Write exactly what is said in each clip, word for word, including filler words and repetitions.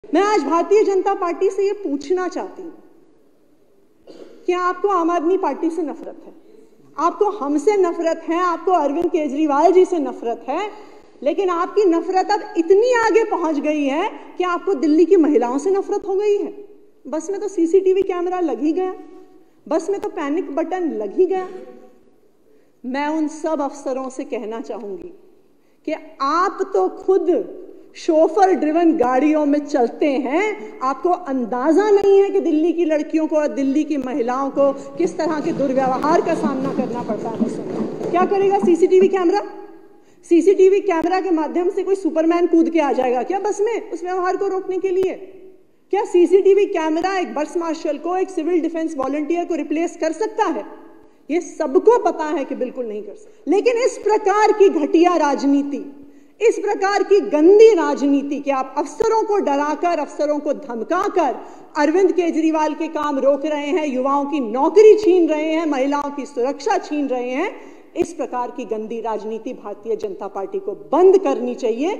मैं आज भारतीय जनता पार्टी से ये पूछना चाहती हूँ कि आपको आम आदमी पार्टी से नफरत है, आपको हमसे नफरत है, आपको अरविंद केजरीवाल जी से नफरत है, लेकिन आपकी नफरत अब इतनी आगे पहुंच गई है कि आपको दिल्ली की महिलाओं से नफरत हो गई है। बस में तो सीसीटीवी कैमरा लग ही गया, बस में तो पैनिक बटन लग ही गया। मैं उन सब अफसरों से कहना चाहूंगी कि आप तो खुद शोफर ड्रिवन गाड़ियों में चलते हैं, आपको अंदाजा नहीं है कि दिल्ली की लड़कियों को और दिल्ली की महिलाओं को किस तरह के दुर्व्यवहार का सामना करना पड़ता है। सुनो, क्या करेगा सीसीटीवी कैमरा? सीसीटीवी कैमरा के माध्यम से कोई सुपरमैन कूद के आ जाएगा क्या बस में उस व्यवहार को रोकने के लिए? क्या सीसीटीवी कैमरा एक बस मार्शल को, एक सिविल डिफेंस वॉलंटियर को रिप्लेस कर सकता है? ये सबको पता है कि बिल्कुल नहीं कर सकता। लेकिन इस प्रकार की घटिया राजनीति, इस प्रकार की गंदी राजनीति कि आप अफसरों को डराकर, अफसरों को धमकाकर अरविंद केजरीवाल के काम रोक रहे हैं, युवाओं की नौकरी छीन रहे हैं, महिलाओं की सुरक्षा छीन रहे हैं, इस प्रकार की गंदी राजनीति भारतीय जनता पार्टी को बंद करनी चाहिए।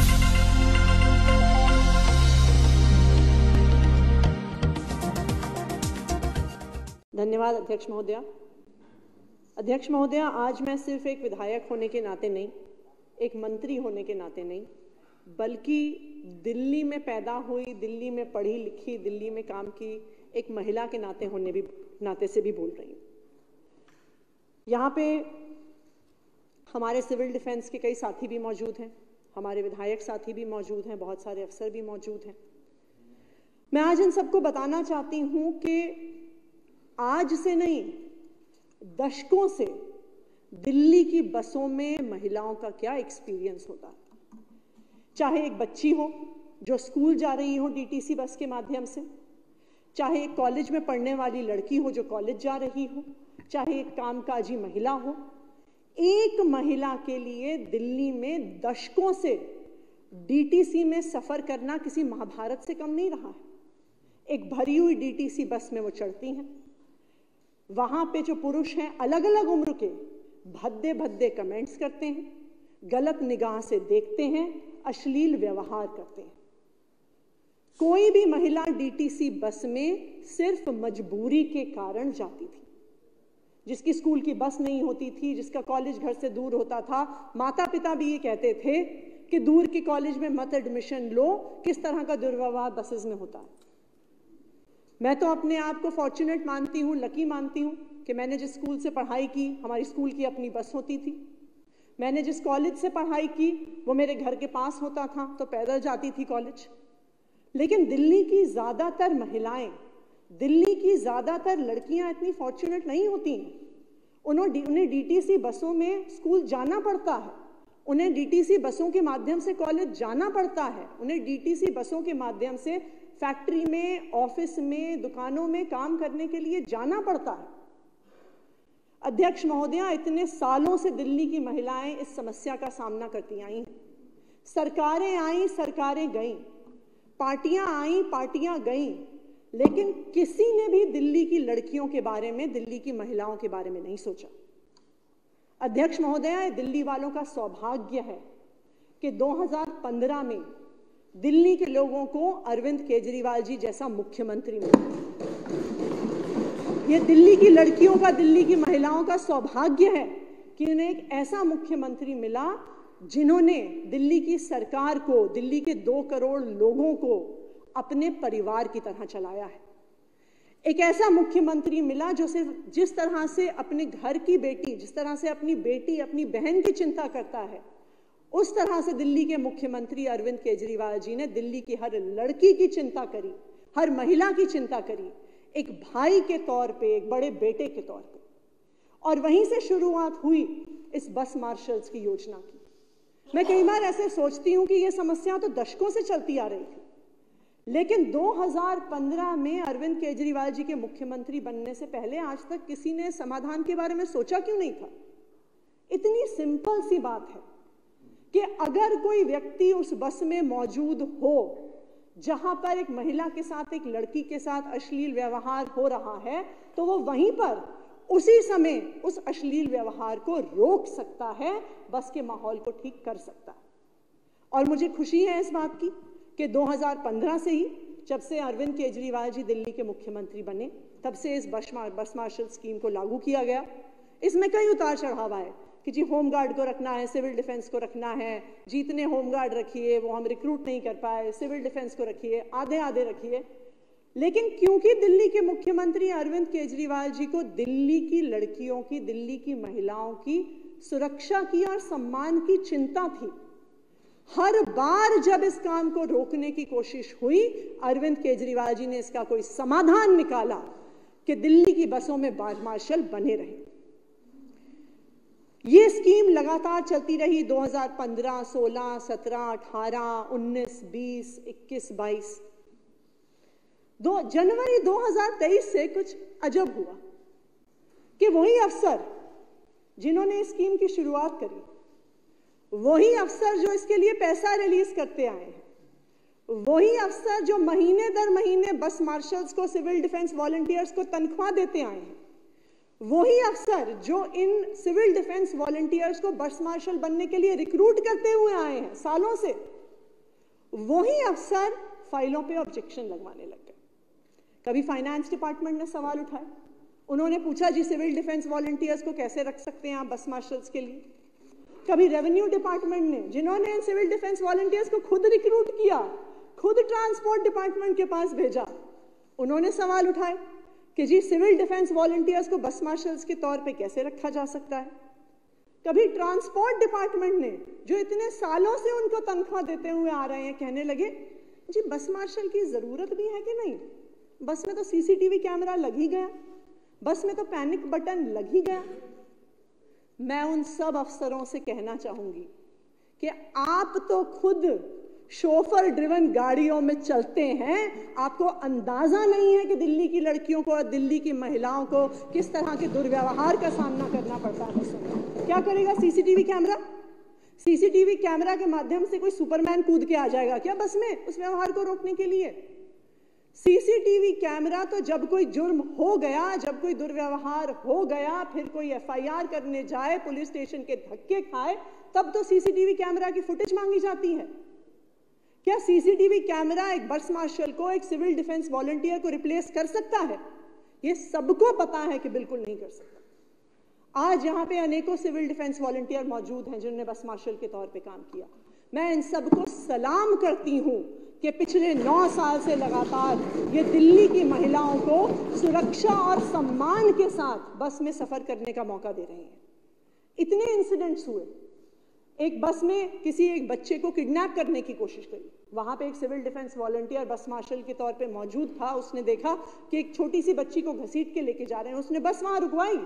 धन्यवाद अध्यक्ष महोदया। अध्यक्ष महोदया, आज मैं सिर्फ एक विधायक होने के नाते नहीं, एक मंत्री होने के नाते नहीं, बल्कि दिल्ली में पैदा हुई, दिल्ली में पढ़ी लिखी, दिल्ली में काम की एक महिला के नाते होने भी नाते से भी बोल रही हूँ। यहाँ पे हमारे सिविल डिफेंस के कई साथी भी मौजूद हैं, हमारे विधायक साथी भी मौजूद हैं, बहुत सारे अफसर भी मौजूद हैं। मैं आज इन सबको बताना चाहती हूँ कि आज से नहीं, दशकों से दिल्ली की बसों में महिलाओं का क्या एक्सपीरियंस होता है। चाहे एक बच्ची हो जो स्कूल जा रही हो डीटीसी बस के माध्यम से, चाहे एक कॉलेज में पढ़ने वाली लड़की हो जो कॉलेज जा रही हो, चाहे एक कामकाजी महिला हो, एक महिला के लिए दिल्ली में दशकों से डीटीसी में सफर करना किसी महाभारत से कम नहीं रहा है। एक भरी हुई डीटीसी बस में वो चढ़ती हैं, वहां पे जो पुरुष हैं अलग अलग उम्र के भद्दे भद्दे कमेंट्स करते हैं, गलत निगाह से देखते हैं, अश्लील व्यवहार करते हैं। कोई भी महिला डीटीसी बस में सिर्फ मजबूरी के कारण जाती थी। जिसकी स्कूल की बस नहीं होती थी, जिसका कॉलेज घर से दूर होता था, माता पिता भी ये कहते थे कि दूर के कॉलेज में मत एडमिशन लो, किस तरह का दुर्व्यवहार बसेस में होता है। मैं तो अपने आप को फॉर्चुनेट मानती हूँ, लकी मानती हूँ कि मैंने जिस स्कूल से पढ़ाई की, हमारी स्कूल की अपनी बस होती थी। मैंने जिस कॉलेज से पढ़ाई की वो मेरे घर के पास होता था, तो पैदल जाती थी कॉलेज। लेकिन दिल्ली की ज्यादातर महिलाएं, दिल्ली की ज्यादातर लड़कियां इतनी फॉर्चुनेट नहीं होती हैं। उन्होंने उन्हें डीटीसी बसों में स्कूल जाना पड़ता है, उन्हें डीटीसी बसों के माध्यम से कॉलेज जाना पड़ता है, उन्हें डीटीसी बसों के माध्यम से फैक्ट्री में, ऑफिस में, दुकानों में काम करने के लिए जाना पड़ता है। अध्यक्ष महोदया, इतने सालों से दिल्ली की महिलाएं इस समस्या का सामना करती आई हैं। सरकारें आई, सरकारें गईं, पार्टियां आई, पार्टियां गईं, लेकिन किसी ने भी दिल्ली की लड़कियों के बारे में, दिल्ली की महिलाओं के बारे में नहीं सोचा। अध्यक्ष महोदया, दिल्ली वालों का सौभाग्य है कि दो हज़ार पंद्रह में दिल्ली के लोगों को अरविंद केजरीवाल जी जैसा मुख्यमंत्री मिला। ये दिल्ली की लड़कियों का, दिल्ली की महिलाओं का सौभाग्य है कि उन्हें एक ऐसा मुख्यमंत्री मिला जिन्होंने दिल्ली की सरकार को, दिल्ली के दो करोड़ लोगों को अपने परिवार की तरह चलाया है। एक ऐसा मुख्यमंत्री मिला जो सिर्फ जिस तरह से अपने घर की बेटी, जिस तरह से अपनी बेटी, अपनी बहन की चिंता करता है, उस तरह से दिल्ली के मुख्यमंत्री अरविंद केजरीवाल जी ने दिल्ली की हर लड़की की चिंता करी, हर महिला की चिंता करी, एक भाई के तौर पे, एक बड़े बेटे के तौर पे। और वहीं से शुरुआत हुई इस बस मार्शल्स की योजना की। मैं कई बार ऐसे सोचती हूं कि यह समस्या तो दशकों से चलती आ रही थी, लेकिन दो हज़ार पंद्रह में अरविंद केजरीवाल जी के मुख्यमंत्री बनने से पहले आज तक किसी ने समाधान के बारे में सोचा क्यों नहीं था? इतनी सिंपल सी बात है कि अगर कोई व्यक्ति उस बस में मौजूद हो जहां पर एक महिला के साथ, एक लड़की के साथ अश्लील व्यवहार हो रहा है, तो वो वहीं पर उसी समय उस अश्लील व्यवहार को रोक सकता है, बस के माहौल को ठीक कर सकता है। और मुझे खुशी है इस बात की कि दो हज़ार पंद्रह से ही, जब से अरविंद केजरीवाल जी दिल्ली के मुख्यमंत्री बने, तब से इस बस बस मार्शल स्कीम को लागू किया गया। इसमें कई उतार चढ़ाव आए कि जी होमगार्ड को रखना है, सिविल डिफेंस को रखना है, जितने होमगार्ड रखिए वो हम रिक्रूट नहीं कर पाए, सिविल डिफेंस को रखिए, आधे आधे रखिए। लेकिन क्योंकि दिल्ली के मुख्यमंत्री अरविंद केजरीवाल जी को दिल्ली की लड़कियों की, दिल्ली की महिलाओं की सुरक्षा की और सम्मान की चिंता थी, हर बार जब इस काम को रोकने की कोशिश हुई, अरविंद केजरीवाल जी ने इसका कोई समाधान निकाला कि दिल्ली की बसों में बस मार्शल बने रहे। ये स्कीम लगातार चलती रही दो हज़ार पंद्रह, सोलह, सत्रह, अठारह, उन्नीस, बीस, इक्कीस, बाईस। दो जनवरी दो हज़ार तेईस से कुछ अजब हुआ कि वही अफसर जिन्होंने इस स्कीम की शुरुआत करी, वही अफसर जो इसके लिए पैसा रिलीज करते आए हैं, वही अफसर जो महीने दर महीने बस मार्शल्स को, सिविल डिफेंस वॉलंटियर्स को तनख्वाह देते आए हैं, वही अफसर जो इन सिविल डिफेंस वॉलंटियर्स को बस मार्शल बनने के लिए रिक्रूट करते हुए आए हैं सालों से, वही अफसर फाइलों पे ऑब्जेक्शन लगवाने लग गए। कभी फाइनेंस डिपार्टमेंट ने सवाल उठाए, उन्होंने पूछा जी सिविल डिफेंस वॉलंटियर्स को कैसे रख सकते हैं आप बस मार्शल्स के लिए। कभी रेवेन्यू डिपार्टमेंट ने, जिन्होंने सिविल डिफेंस वॉलंटियर्स को खुद रिक्रूट किया, खुद ट्रांसपोर्ट डिपार्टमेंट के पास भेजा, उन्होंने सवाल उठाए कि जी सिविल डिफेंस वॉलंटियर्स को बस मार्शल्स के तौर पे कैसे रखा जा सकता है। कभी ट्रांसपोर्ट डिपार्टमेंट ने, जो इतने सालों से उनको तनख्वाह देते हुए आ रहे हैं, कहने लगे जी बस मार्शल की जरूरत भी है कि नहीं, बस में तो सीसीटीवी कैमरा लग ही गया, बस में तो पैनिक बटन लग ही गया। मैं उन सब अफसरों से कहना चाहूंगी कि आप तो खुद शोफर ड्रिवन गाड़ियों में चलते हैं, आपको अंदाजा नहीं है कि दिल्ली की लड़कियों को और दिल्ली की महिलाओं को किस तरह के दुर्व्यवहार का सामना करना पड़ता है बसों में। क्या करेगा सीसीटीवी कैमरा? सीसीटीवी कैमरा के माध्यम से कोई सुपरमैन कूद के आ जाएगा क्या बस में उस व्यवहार को रोकने के लिए? सीसीटीवी कैमरा तो जब कोई जुर्म हो गया, जब कोई दुर्व्यवहार हो गया, फिर कोई एफआईआर करने जाए, पुलिस स्टेशन के धक्के खाए, तब तो सीसीटीवी कैमरा की फुटेज मांगी जाती है। क्या सीसीटीवी कैमरा एक बस मार्शल को, एक सिविल डिफेंस वॉलंटियर को रिप्लेस कर सकता है? ये सबको पता है कि बिल्कुल नहीं कर सकता। आज यहाँ पे अनेकों सिविल डिफेंस वॉलंटियर मौजूद हैं जिन्होंने बस मार्शल के तौर पे काम किया। मैं इन सबको सलाम करती हूँ कि पिछले नौ साल से लगातार ये दिल्ली की महिलाओं को सुरक्षा और सम्मान के साथ बस में सफर करने का मौका दे रहे हैं। इतने इंसिडेंट्स हुए, एक बस में किसी एक बच्चे को किडनैप करने की कोशिश करी, वहां पे एक civil defence volunteer bus marshal के तौर पे मौजूद था, उसने देखा कि एक छोटी सी बच्ची को घसीट के लेके जा रहे हैं, उसने बस वहां रुकवाई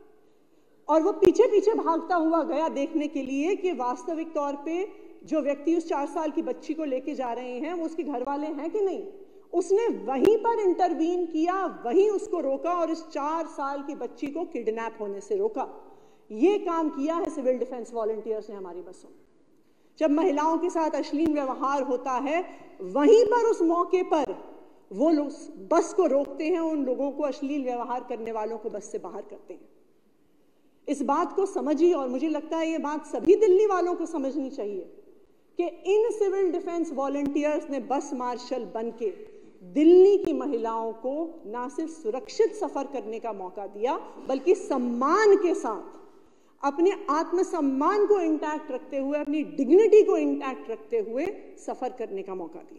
और वो पीछे पीछे भागता हुआ गया देखने के लिए कि वास्तविक तौर पे जो व्यक्ति उस चार साल की बच्ची को लेके जा रहे हैं वो उसके घर वाले हैं कि नहीं। उसने वहीं पर इंटरवीन किया, वहीं उसको रोका और इस चार साल की बच्ची को किडनैप होने से रोका। ये काम किया है सिविल डिफेंस वॉलंटियर्स ने हमारी बसों में। जब महिलाओं के साथ अश्लील व्यवहार होता है, वहीं पर उस मौके पर वो लोग बस को रोकते हैं, उन लोगों को, अश्लील व्यवहार करने वालों को बस से बाहर करते हैं। इस बात को समझिए, और मुझे लगता है ये बात सभी दिल्ली वालों को समझनी चाहिए कि इन सिविल डिफेंस वॉलंटियर्स ने बस मार्शल बनके दिल्ली की महिलाओं को ना सिर्फ सुरक्षित सफर करने का मौका दिया, बल्कि सम्मान के साथ अपने आत्मसम्मान को इंटैक्ट रखते हुए, अपनी डिग्निटी को इंटैक्ट रखते हुए सफर करने का मौका दिया।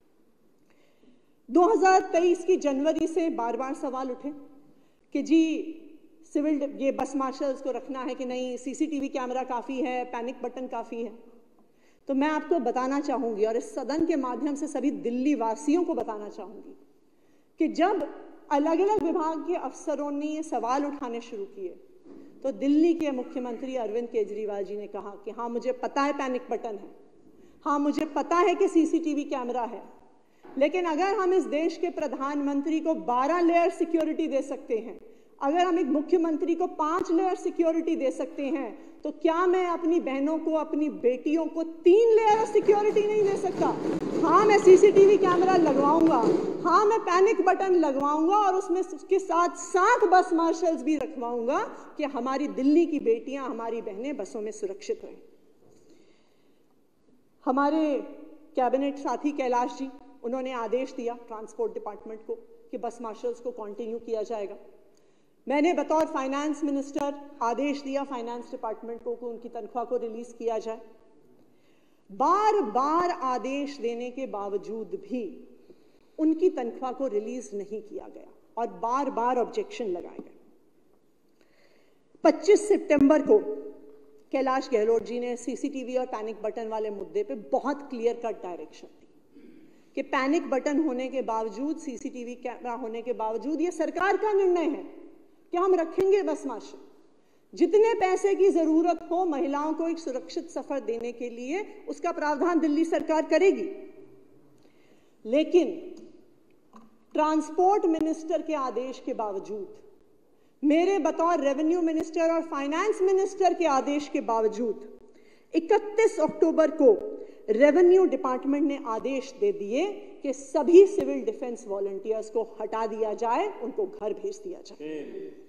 दो हज़ार तेईस की जनवरी से बार बार सवाल उठे कि जी सिविल ये बस मार्शल्स को रखना है कि नहीं, सीसीटीवी कैमरा काफी है, पैनिक बटन काफी है। तो मैं आपको बताना चाहूंगी और इस सदन के माध्यम से सभी दिल्ली वासियों को बताना चाहूंगी कि जब अलग अलग विभाग के अफसरों ने ये सवाल उठाने शुरू किए तो दिल्ली के मुख्यमंत्री अरविंद केजरीवाल जी ने कहा कि हाँ मुझे पता है पैनिक बटन है, हाँ मुझे पता है कि सीसीटीवी कैमरा है, लेकिन अगर हम इस देश के प्रधानमंत्री को बारह लेयर सिक्योरिटी दे सकते हैं, अगर हम एक मुख्यमंत्री को पांच लेयर सिक्योरिटी दे सकते हैं, तो क्या मैं अपनी बहनों को, अपनी बेटियों को तीन लेयर सिक्योरिटी नहीं दे सकता? हाँ मैं सीसीटीवी कैमरा लगवाऊंगा, हाँ मैं पैनिक बटन लगवाऊंगा और उसमें उसके साथ साथ बस मार्शल्स भी रखवाऊंगा कि हमारी दिल्ली की बेटियां, हमारी बहनें बसों में सुरक्षित रहें। हमारे कैबिनेट साथी कैलाश जी, उन्होंने आदेश दिया ट्रांसपोर्ट डिपार्टमेंट को कि बस मार्शल्स को कंटिन्यू किया जाएगा। मैंने बतौर फाइनेंस मिनिस्टर आदेश दिया फाइनेंस डिपार्टमेंट को कि उनकी तनख्वाह को रिलीज किया जाए। बार बार आदेश देने के बावजूद भी उनकी तनख्वाह को रिलीज नहीं किया गया और बार बार ऑब्जेक्शन लगाए गए। पच्चीस सितंबर को कैलाश गहलोत जी ने सीसीटीवी और पैनिक बटन वाले मुद्दे पे बहुत क्लियर कट डायरेक्शन दी कि पैनिक बटन होने के बावजूद, सीसीटीवी कैमरा होने के बावजूद, ये सरकार का निर्णय है कि हम रखेंगे बस मार्शल। जितने पैसे की जरूरत हो महिलाओं को एक सुरक्षित सफर देने के लिए, उसका प्रावधान दिल्ली सरकार करेगी। लेकिन ट्रांसपोर्ट मिनिस्टर के आदेश के बावजूद, मेरे बतौर रेवेन्यू मिनिस्टर और फाइनेंस मिनिस्टर के आदेश के बावजूद इकतीस अक्टूबर को रेवेन्यू डिपार्टमेंट ने आदेश दे दिए कि सभी सिविल डिफेंस वॉलंटियर्स को हटा दिया जाए, उनको घर भेज दिया जाए।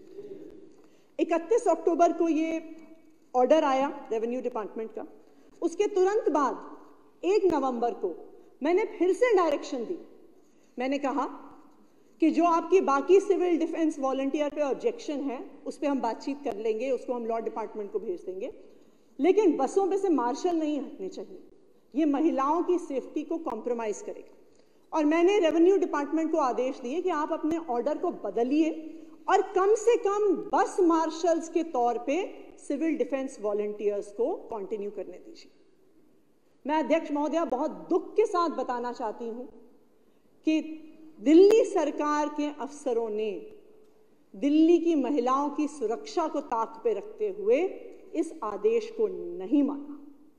इकतीस अक्टूबर को ये ऑर्डर आया रेवेन्यू डिपार्टमेंट का। उसके तुरंत बाद एक नवंबर को मैंने फिर से डायरेक्शन दी। मैंने कहा कि जो आपकी बाकी सिविल डिफेंस वॉलंटियर पे ऑब्जेक्शन है उस पर हम बातचीत कर लेंगे, उसको हम लॉ डिपार्टमेंट को भेज देंगे, लेकिन बसों पे से मार्शल नहीं हटने चाहिए। ये महिलाओं की सेफ्टी को कॉम्प्रोमाइज करेगा। और मैंने रेवेन्यू डिपार्टमेंट को आदेश दिए कि आप अपने ऑर्डर को बदलिए और कम से कम बस मार्शल्स के तौर पे सिविल डिफेंस वॉलंटियर्स को कंटिन्यू करने दीजिए। मैं अध्यक्ष महोदया बहुत दुख के साथ बताना चाहती हूं कि दिल्ली सरकार के अफसरों ने दिल्ली की महिलाओं की सुरक्षा को ताक पे रखते हुए इस आदेश को नहीं माना।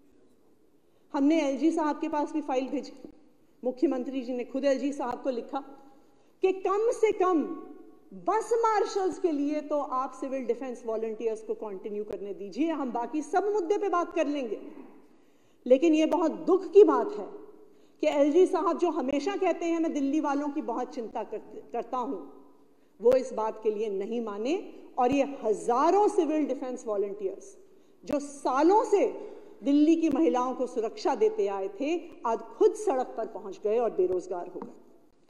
हमने एलजी साहब के पास भी फाइल भेजी। मुख्यमंत्री जी ने खुद एलजी साहब को लिखा कि कम से कम बस मार्शल्स के लिए तो आप सिविल डिफेंस वॉलंटियर्स को कंटिन्यू करने दीजिए, हम बाकी सब मुद्दे पे बात कर लेंगे। लेकिन यह बहुत दुख की बात है कि एलजी साहब जो हमेशा कहते हैं मैं दिल्ली वालों की बहुत चिंता करता हूं, वो इस बात के लिए नहीं माने और ये हजारों सिविल डिफेंस वॉलंटियर्स जो सालों से दिल्ली की महिलाओं को सुरक्षा देते आए थे, आज खुद सड़क पर पहुंच गए और बेरोजगार हो गए।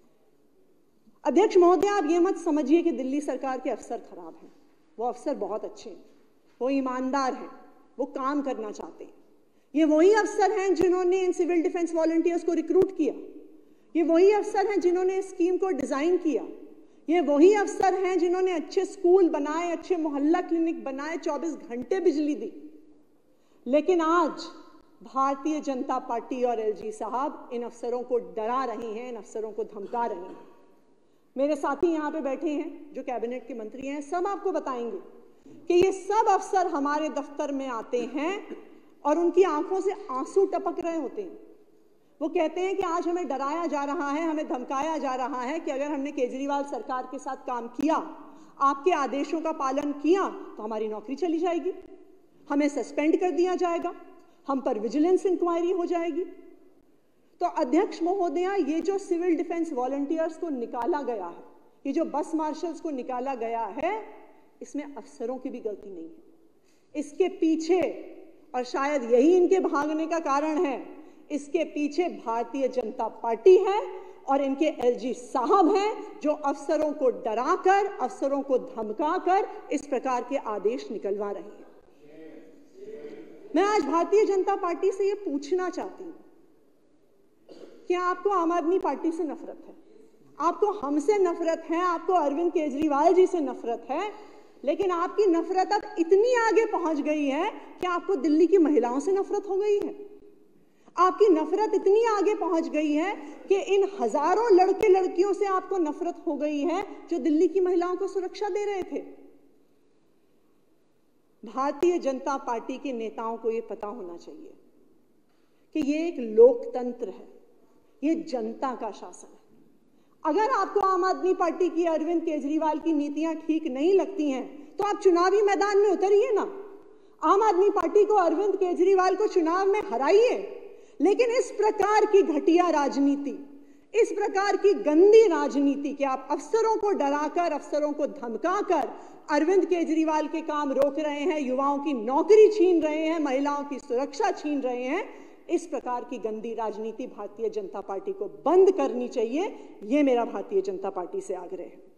अध्यक्ष महोदय, आप ये मत समझिए कि दिल्ली सरकार के अफसर खराब हैं। वो अफसर बहुत अच्छे हैं, वो ईमानदार हैं, वो काम करना चाहते हैं। ये वही अफसर हैं जिन्होंने इन सिविल डिफेंस वॉलंटियर्स को रिक्रूट किया। ये वही अफसर हैं जिन्होंने इस स्कीम को डिजाइन किया। ये वही अफसर हैं जिन्होंने अच्छे स्कूल बनाए, अच्छे मोहल्ला क्लिनिक बनाए, चौबीस घंटे बिजली दी। लेकिन आज भारतीय जनता पार्टी और एलजी साहब इन अफसरों को डरा रही हैं, इन अफसरों को धमका रही हैं। मेरे साथी यहां पे बैठे हैं जो कैबिनेट के मंत्री हैं, सब आपको बताएंगे कि ये सब अफसर हमारे दफ्तर में आते हैं और उनकी आंखों से आंसू टपक रहे होते हैं। वो कहते हैं कि आज हमें डराया जा रहा है, हमें धमकाया जा रहा है कि अगर हमने केजरीवाल सरकार के साथ काम किया, आपके आदेशों का पालन किया, तो हमारी नौकरी चली जाएगी, हमें सस्पेंड कर दिया जाएगा, हम पर विजिलेंस इंक्वायरी हो जाएगी। तो अध्यक्ष महोदया, ये जो सिविल डिफेंस वॉलंटियर्स को निकाला गया है, ये जो बस मार्शल्स को निकाला गया है, इसमें अफसरों की भी गलती नहीं है। इसके पीछे, और शायद यही इनके भागने का कारण है, इसके पीछे भारतीय जनता पार्टी है और इनके एलजी साहब हैं जो अफसरों को डराकर, अफसरों को धमकाकर इस प्रकार के आदेश निकलवा रहे हैं। मैं आज भारतीय जनता पार्टी से यह पूछना चाहती हूं कि आपको आम आदमी पार्टी से नफरत है, आपको हमसे नफरत है, आपको अरविंद केजरीवाल जी से नफरत है, लेकिन आपकी नफरत अब इतनी आगे पहुंच गई है कि आपको दिल्ली की महिलाओं से नफरत हो गई है। आपकी नफरत इतनी आगे पहुंच गई है कि इन हजारों लड़के लड़कियों से आपको नफरत हो गई है जो दिल्ली की महिलाओं को सुरक्षा दे रहे थे। भारतीय जनता पार्टी के नेताओं को यह पता होना चाहिए कि यह एक लोकतंत्र है, यह जनता का शासन है। अगर आपको आम आदमी पार्टी की, अरविंद केजरीवाल की नीतियां ठीक नहीं लगती हैं, तो आप चुनावी मैदान में उतरिए ना। आम आदमी पार्टी को, अरविंद केजरीवाल को चुनाव में हराइए। लेकिन इस प्रकार की घटिया राजनीति, इस प्रकार की गंदी राजनीति कि आप अफसरों को डराकर, अफसरों को धमकाकर अरविंद केजरीवाल के काम रोक रहे हैं, युवाओं की नौकरी छीन रहे हैं, महिलाओं की सुरक्षा छीन रहे हैं, इस प्रकार की गंदी राजनीति भारतीय जनता पार्टी को बंद करनी चाहिए। ये मेरा भारतीय जनता पार्टी से आग्रह है।